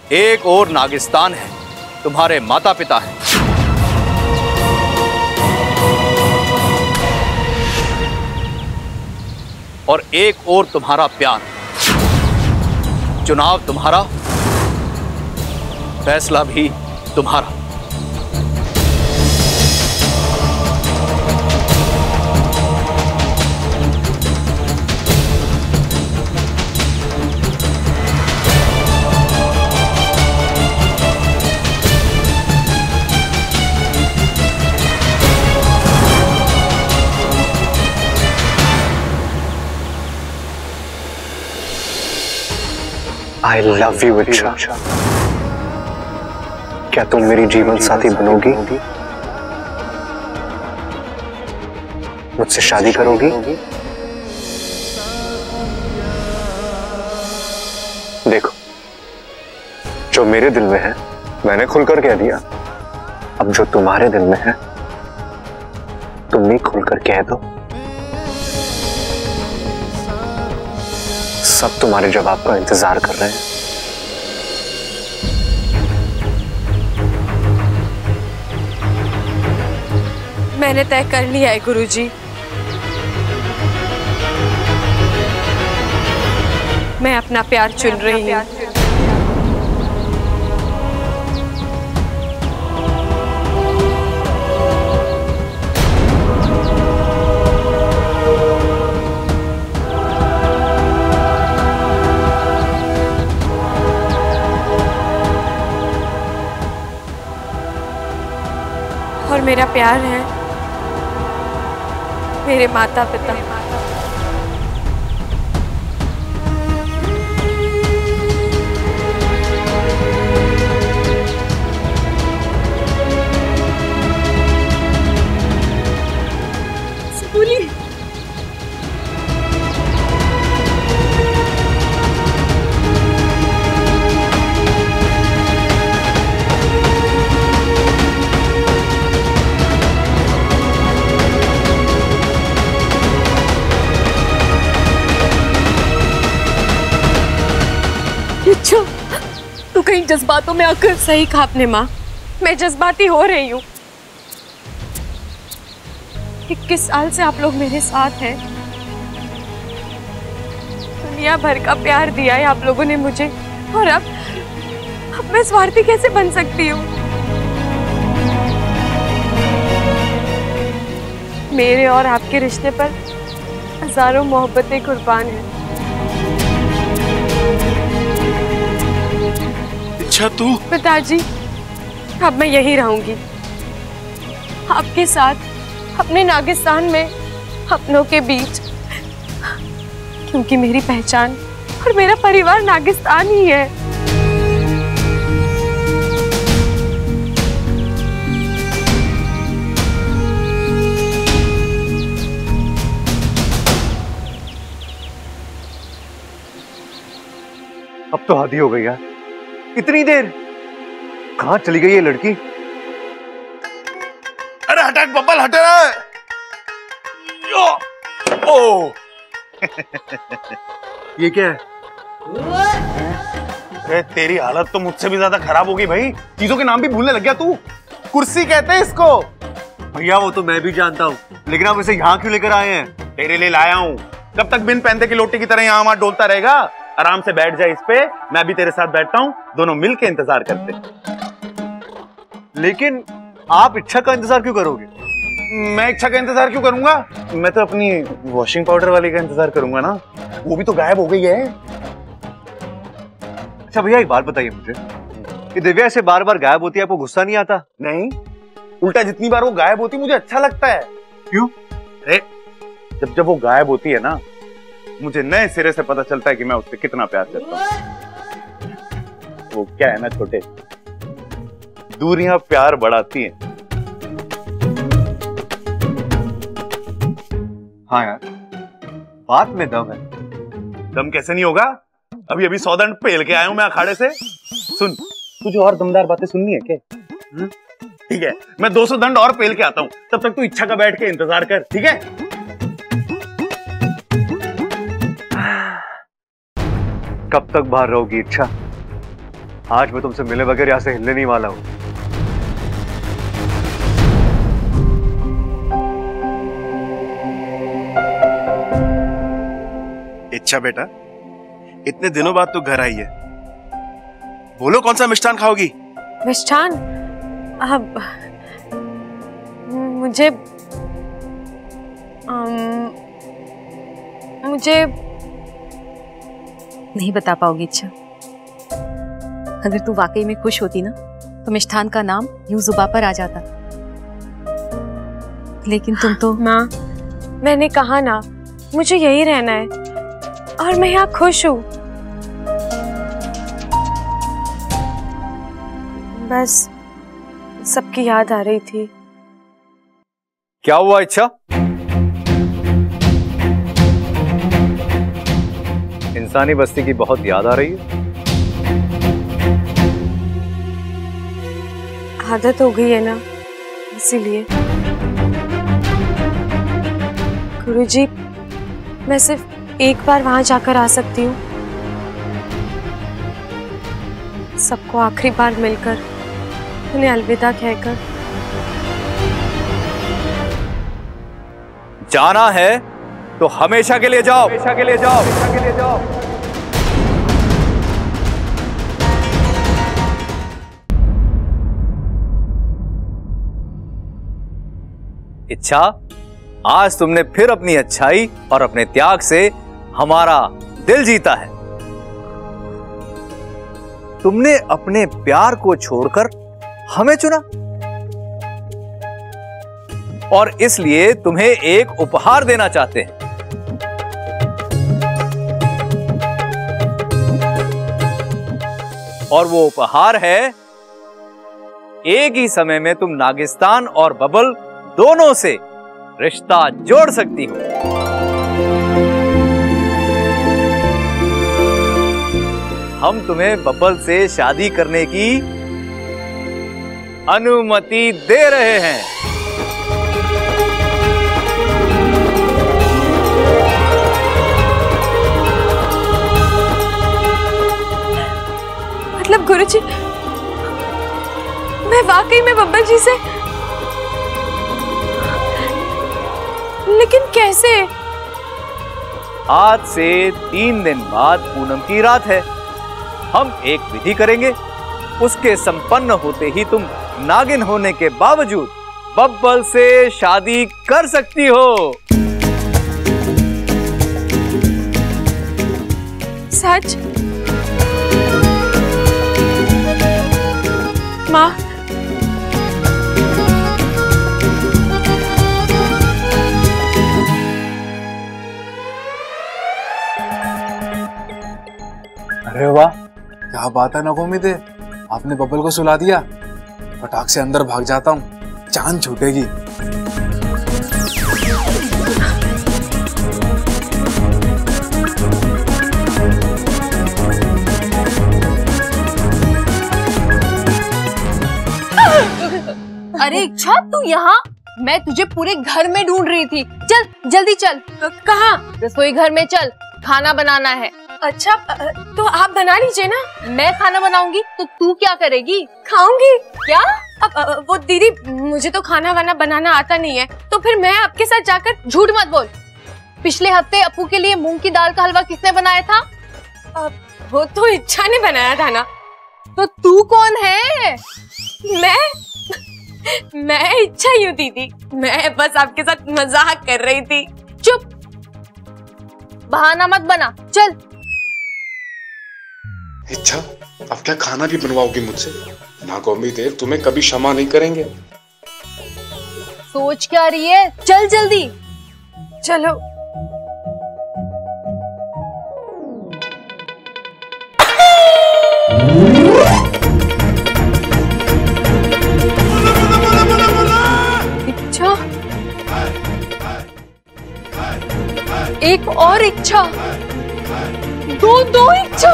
एक और नागिस्तान है, तुम्हारे माता पिता हैं। और एक और तुम्हारा प्यार। चुनाव तुम्हारा, फैसला भी तुम्हारा। I love you, इच्छा। क्या तुम मेरी जीवन साथी बनोगी? मुझसे शादी करोगी? देखो, जो मेरे दिल में है मैंने खुलकर कह दिया। अब जो तुम्हारे दिल में है तुम भी खुलकर कह दो। सब तुम्हारे जवाब का इंतजार कर रहे हैं। मैंने तय कर लिया है गुरुजी। मैं अपना प्यार चुन रही हूँ। और मेरा प्यार है मेरे माता पिता। बोलिए। अच्छा, तू कहीं जज्बातों में आकर। सही कहा आपने माँ, मैं जज्बाती हो रही हूँ। 21 साल से आप लोग मेरे साथ हैं। दुनिया भर का प्यार दिया है आप लोगों ने मुझे, और अब मैं स्वार्थी कैसे बन सकती हूँ? मेरे और आपके रिश्ते पर हजारों मोहब्बतें कुर्बान हैं। अच्छा तू? पिताजी, अब मैं यहीं रहूंगी आपके साथ, अपने नागिस्तान में, अपनों के बीच, क्योंकि मेरी पहचान और मेरा परिवार नागिस्तान ही है। अब तो हद ही हो गई यार, इतनी देर कहां चली गई ये लड़की? अरे हटा बब्बल, हट रहा है। ओ ये क्या है? अरे तेरी हालत तो मुझसे भी ज्यादा खराब होगी भाई। चीजों के नाम भी भूलने लग गया तू। कुर्सी कहते हैं इसको। भैया वो तो मैं भी जानता हूँ, लेकिन आप इसे यहाँ क्यों लेकर आए हैं? तेरे लिए लाया हूँ। कब तक बिन पैंते की लोटी की तरह यहाँ वहां डोलता रहेगा? आराम से बैठ जाए इस पे, मैं भी तेरे साथ बैठता हूँ, दोनों मिलके इंतजार करते। लेकिन आप इच्छा का इंतजार क्यों करोगे? मैं इच्छा का इंतजार क्यों करूंगा? मैं तो अपनी वॉशिंग पाउडर वाली का इंतजार करूंगा ना। वो भी तो गायब हो गई है। अच्छा भैया एक बात बताइए मुझे, कि दिव्या ऐसे बार बार गायब होती है, आपको गुस्सा नहीं आता? नहीं, उल्टा जितनी बार वो गायब होती मुझे अच्छा लगता है। क्यों? अरे जब वो गायब होती है ना, मुझे नए सिरे से पता चलता है कि मैं उससे कितना प्यार करता हूँ। वो क्या है ना छोटे, दूरियां प्यार बढ़ाती हैं। हाँ यार, बात में दम है। दम कैसे नहीं होगा? अभी अभी 100 दंड पेल के आया हूं मैं अखाड़े से। सुन, तुझे और दमदार बातें सुननी है क्या? ठीक है, मैं 200 दंड और पेल के आता हूं, तब तक तू इच्छा का बैठ के इंतजार कर, ठीक है? कब तक बाहर रहोगी इच्छा? आज मैं तुमसे मिले बगैर यहां से हिलने नहीं वाला हूं। इच्छा बेटा, इतने दिनों बाद तू घर आई है, बोलो कौन सा मिष्ठान खाओगी? मिष्ठान? अब मुझे नहीं बता पाओगी इच्छा। अगर तू वाकई में खुश होती ना तो मिष्ठान का नाम यूं जुबां पर आ जाता, लेकिन तुम तो। माँ, मैंने कहा ना मुझे यही रहना है और मैं यहाँ खुश हूँ। बस सबकी याद आ रही थी। क्या हुआ इच्छा? इंसानी बस्ती की बहुत याद आ रही है। आदत हो गई है ना, इसीलिए। गुरुजी, मैं सिर्फ एक बार वहां जाकर आ सकती हूँ, सबको आखिरी बार मिलकर उन्हें अलविदा कहकर। जाना है तो हमेशा के लिए जाओ, हमेशा के लिए जाओ, हमेशा के लिए जाओ। इच्छा, आज तुमने फिर अपनी अच्छाई और अपने त्याग से हमारा दिल जीता है। तुमने अपने प्यार को छोड़कर हमें चुना और इसलिए तुम्हें एक उपहार देना चाहते हैं। और वो उपहार है, एक ही समय में तुम नागिस्तान और बबल दोनों से रिश्ता जोड़ सकती हो। हम तुम्हें बबल से शादी करने की अनुमति दे रहे हैं। मतलब गुरुजी, मैं वाकई में बब्बल जी से? लेकिन कैसे? आज से 3 दिन बाद पूनम की रात है। हम एक विधि करेंगे, उसके संपन्न होते ही तुम नागिन होने के बावजूद बब्बल से शादी कर सकती हो। सच? माँ, अरे वाह, क्या बात है नवमी दे, आपने बब्बल को सुला दिया। फटाक से अंदर भाग जाता हूँ, चांद छूटेगी। अरे इच्छा, तू यहाँ? मैं तुझे पूरे घर में ढूंढ रही थी। चल जल्दी चल। कहाँ? रसोई घर में चल, खाना बनाना है। अच्छा, तो आप बना लीजिए ना। मैं खाना बनाऊंगी तो तू क्या करेगी? खाऊंगी। क्या? अब वो दीदी, मुझे तो खाना वाना बनाना आता नहीं है, तो फिर मैं आपके साथ जाकर। झूठ मत बोल। पिछले हफ्ते अपू के लिए मूंग की दाल का हलवा किसने बनाया था? वो तो इच्छा ने बनाया था ना। तो तू कौन है? मैं इच्छा ही हूँ दीदी। मैं बस आपके साथ मजाक कर रही थी। चुप, बहाना मत बना, चल। इच्छा, अब क्या खाना भी बनवाओगी मुझसे? नागौमी देव तुम्हें कभी क्षमा नहीं करेंगे। सोच क्या रही है? चल जल्दी। चलो। इच्छा, एक और इच्छा, दो इच्छा।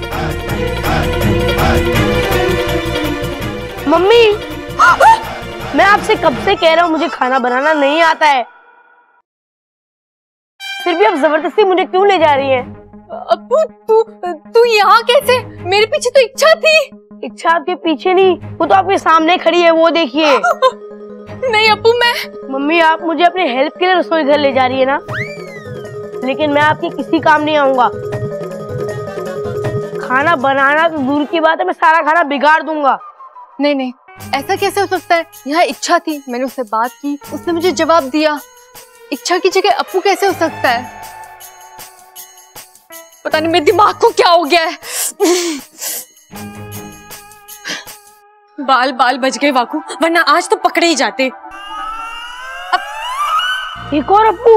मम्मी, मैं आपसे कब से कह रहा हूँ मुझे खाना बनाना नहीं आता है, फिर भी आप जबरदस्ती मुझे क्यों ले जा रही हैं? अप्पू, तू यहाँ कैसे? मेरे पीछे तो इच्छा थी। इच्छा आपके पीछे नहीं, वो तो आपके सामने खड़ी है, वो देखिए। नहीं अप्पू, मैं मम्मी आप मुझे अपने हेल्प के लिए रसोई घर ले जा रही है ना, लेकिन मैं आपके किसी काम नहीं आऊंगा। खाना बनाना तो दूर की बात है, मैं सारा खाना बिगाड़ दूंगा। नहीं नहीं, ऐसा कैसे हो सकता है? यहाँ इच्छा थी, मैंने उससे बात की, उसने मुझे जवाब दिया। इच्छा की जगह अप्पू कैसे हो सकता है? पता नहीं मेरे दिमाग को क्या हो गया है। बाल बाल बच गए वाकू, वरना आज तो पकड़े ही जाते। एक और अप्पू।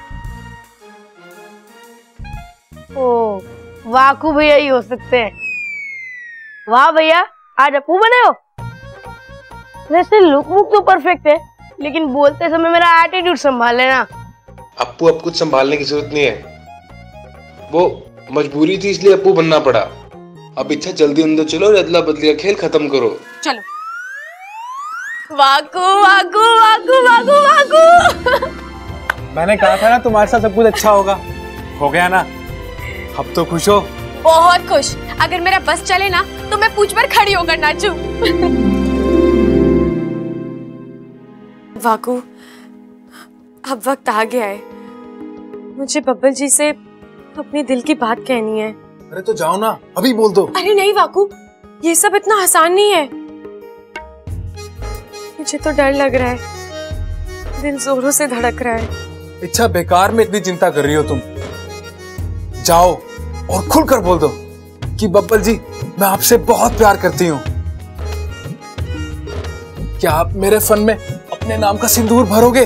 ओ वाकू भैया ही हो सकते हैं। वाह भैया, आज अप्पू बने हो। वैसे लुक वुक तो परफेक्ट है, लेकिन बोलते समय मेरा एटीट्यूड संभाल लेना। अप्पू अब कुछ संभालने की जरूरत नहीं है, वो मजबूरी थी इसलिए अप्पू बनना पड़ा। अब इच्छा जल्दी अंदर चलो और अदला बदली का खेल खत्म करो। चलो। वाकू वाकू वाकू वाकू वाकू। मैंने कहा था ना तुम्हारे साथ सब कुछ अच्छा होगा, हो गया ना? अब तो खुश हो? बहुत खुश। अगर मेरा बस चले ना तो मैं पूछ पर खड़ी होकर नाचूं। वाकू, अब वक्त आ गया है, मुझे बब्बल जी से अपने दिल की बात कहनी है। अरे तो जाओ ना, अभी बोल दो। अरे नहीं वाकू, ये सब इतना आसान नहीं है। मुझे तो डर लग रहा है, दिल जोरों से धड़क रहा है। इच्छा, बेकार में इतनी चिंता कर रही हो तुम। जाओ और खुलकर बोल दो कि बब्बल जी, मैं आपसे बहुत प्यार करती हूँ। क्या आप मेरे फन में अपने नाम का सिंदूर भरोगे?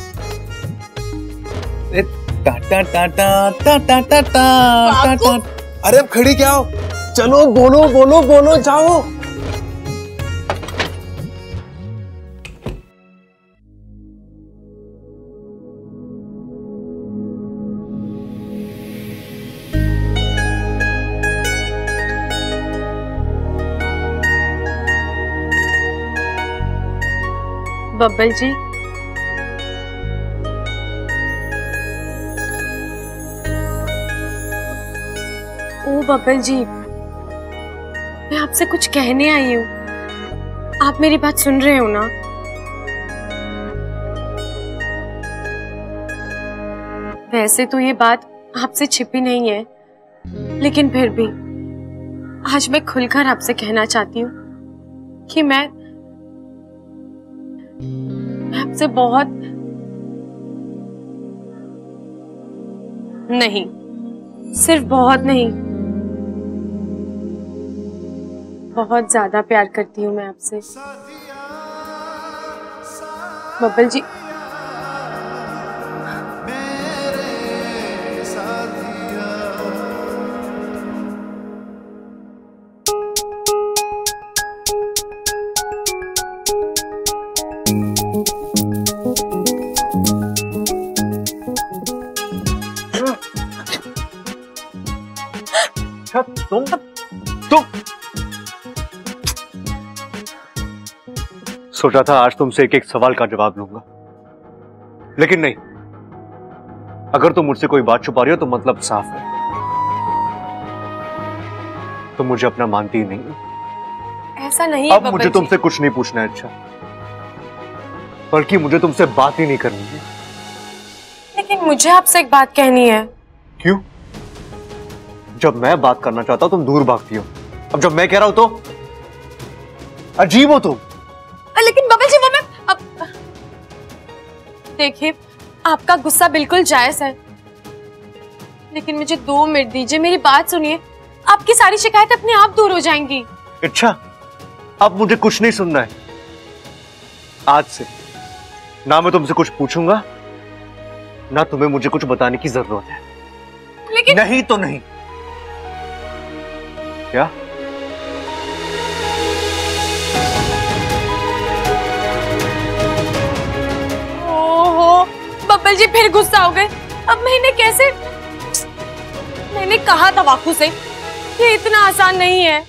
टा टा टा टा टा टा टा टा टा। अरे अब खड़ी क्या हो? चलो बोलो बोलो बोलो, जाओ। बब्बल जी, ओ बब्बल जी, मैं आपसे कुछ कहने आई हूँ, आप मेरी बात सुन रहे हो ना? वैसे तो ये बात आपसे छिपी नहीं है, लेकिन फिर भी आज मैं खुलकर आपसे कहना चाहती हूँ कि मैं आपसे बहुत नहीं, सिर्फ बहुत नहीं, बहुत ज्यादा प्यार करती हूँ मैं आपसे। बब्बल जी, तुम सोचा था आज तुमसे एक एक सवाल का जवाब लूंगा, लेकिन नहीं। अगर तुम मुझसे कोई बात छुपा रही हो तो मतलब साफ है, तुम मुझे अपना मानती ही नहीं। ऐसा नहीं है अब मुझे तुमसे कुछ नहीं पूछना है अच्छा, बल्कि मुझे तुमसे बात ही नहीं करनी है। लेकिन मुझे आपसे एक बात कहनी है। क्यों? जब मैं बात करना चाहता हूं तुम दूर भागती हो, अब जब मैं कह रहा हूं तो अजीब हो तुम। लेकिन बब्बल जी, वो मैं अब देखिए, आपका गुस्सा बिल्कुल जायज है, लेकिन मुझे 2 मिनट दीजिए, मेरी बात सुनिए, आपकी सारी शिकायतें अपने आप दूर हो जाएंगी। अच्छा, अब मुझे कुछ नहीं सुनना है। आज से ना मैं तुमसे कुछ पूछूंगा, ना तुम्हें मुझे कुछ बताने की जरूरत है। लेकिन नहीं तो नहीं। क्या? ओहो, बब्बल जी फिर गुस्सा हो गए। अब मैं इन्हें कैसे? मैंने कहा था वाकू से, ये इतना आसान नहीं है।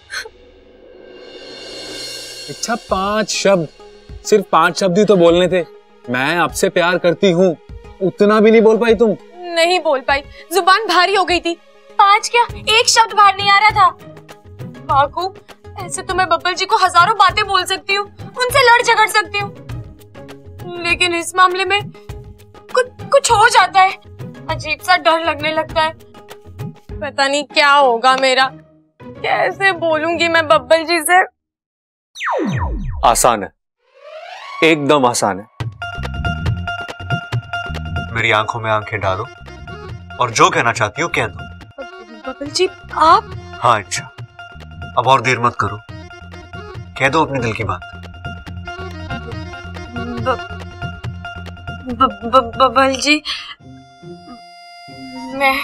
अच्छा, 5 शब्द, सिर्फ 5 शब्द ही तो बोलने थे। मैं आपसे प्यार करती हूँ, उतना भी नहीं बोल पाई तुम? नहीं बोल पाई, जुबान भारी हो गई थी। 5 क्या, 1 शब्द बाहर नहीं आ रहा था। वाकू, ऐसे तो मैं बब्बल जी को हजारों बातें बोल सकती हूँ, उनसे लड़ झगड़ सकती हूँ, लेकिन इस मामले में कुछ हो जाता है, अजीब सा डर लगने लगता है। पता नहीं क्या होगा मेरा, कैसे बोलूंगी मैं बब्बल जी से। आसान है, एकदम आसान है। मेरी आंखों में आंखें डालो और जो कहना चाहती हो कह दो। बब्बल जी आप? हाँ अच्छा, अब और देर मत करो, कह दो अपने दिल की बात। बब्बल जी, मैं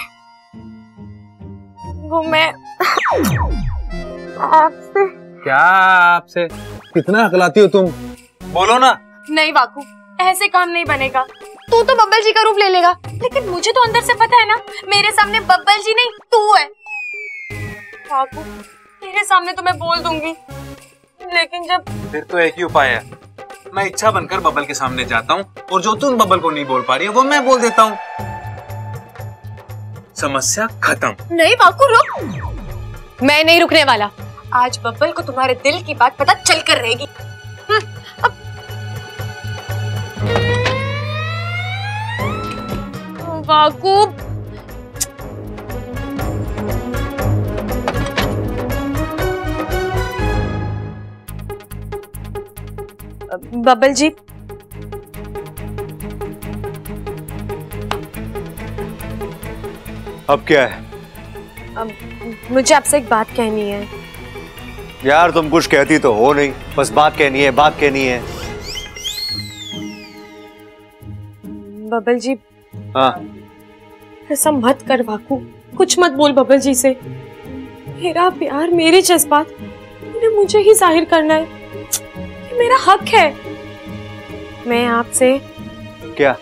आपसे। क्या आपसे? कितना अकलाती हो तुम, बोलो ना। नहीं वाकू, ऐसे काम नहीं बनेगा। तू तो बब्बल जी का रूप ले लेगा, लेकिन मुझे तो अंदर से पता है ना, मेरे सामने बब्बल जी नहीं तू है। वाकू, तेरे सामने तो मैं बोल दूंगी, लेकिन जब फिर तो एक ही उपाय है, मैं इच्छा बनकर बब्बल के सामने जाता हूँ और जो तुम बब्बल को नहीं बोल पा रही है वो मैं बोल देता हूँ। समस्या खत्म। नहीं वाकू रुक, मैं नहीं रुकने वाला। आज बब्बल को तुम्हारे दिल की बात पता चल कर रहेगी। वाकू, बब्बल जी, अब क्या है? मुझे आपसे एक बात कहनी है। यार तुम कुछ कहती तो हो नहीं, बस बात कहनी है, बात कहनी है। बब्बल जी, हाँ ऐसा मत कर वाकू, कुछ मत बोल बब्बल जी से। मेरा प्यार, मेरे जज्बात उन्हें मुझे ही जाहिर करना है, ये मेरा हक है। मैं आपसे क्या?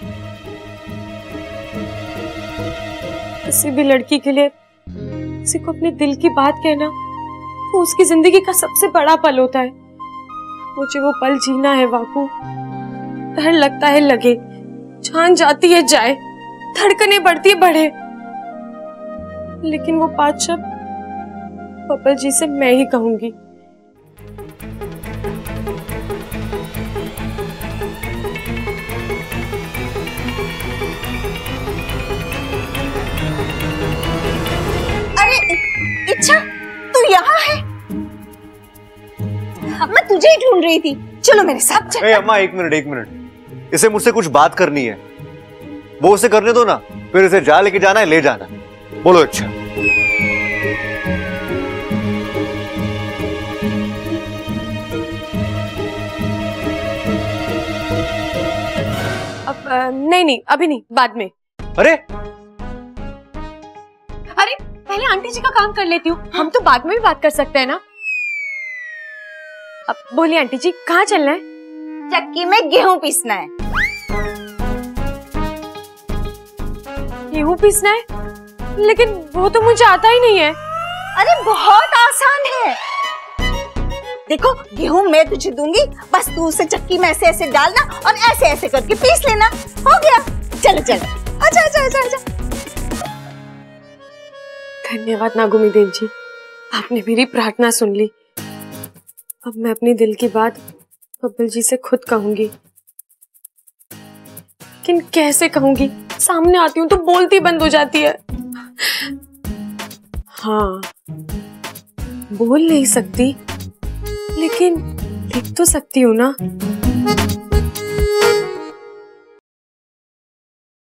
किसी भी लड़की के लिए किसी को अपने दिल की बात कहना वो उसकी जिंदगी का सबसे बड़ा पल होता है। मुझे वो पल जीना है वाकू। डर लगता है लगे, जान जाती है जाए, धड़कनें बढ़ती है बढ़े, लेकिन वो बात जब बब्बल जी से मैं ही कहूंगी। इच्छा, तू यहाँ है? मैं तुझे ही ढूंढ रही थी, चलो मेरे साथ चल। अम्मा एक मिनट, इसे मुझसे कुछ बात करनी है, वो उसे करने दो ना, फिर इसे जा लेके जाना है ले जाना। बोलो। अच्छा अब नहीं, अभी नहीं, बाद में। अरे पहले आंटी जी का काम कर लेती हूँ, हम तो बाद में भी बात कर सकते हैं ना। अब बोलिए आंटी जी, कहाँ चलना है? चक्की में गेहूं पीसना है। गेहूं पीसना है? लेकिन वो तो मुझे आता ही नहीं है। अरे बहुत आसान है, देखो गेहूं मैं तुझे दूंगी, बस तू उसे चक्की में ऐसे ऐसे डालना और ऐसे ऐसे करके पीस लेना, हो गया। चलो चलो, आजा आजा आजा आजा। धन्यवाद नागुमी देव जी, आपने मेरी प्रार्थना सुन ली। अब मैं अपनी दिल की बात बब्बल जी से खुद कहूंगी, लेकिन कैसे कहूंगी? सामने आती हूँ तो बोलती बंद हो जाती है। हाँ, बोल नहीं सकती, लेकिन लिख तो सकती हूँ ना।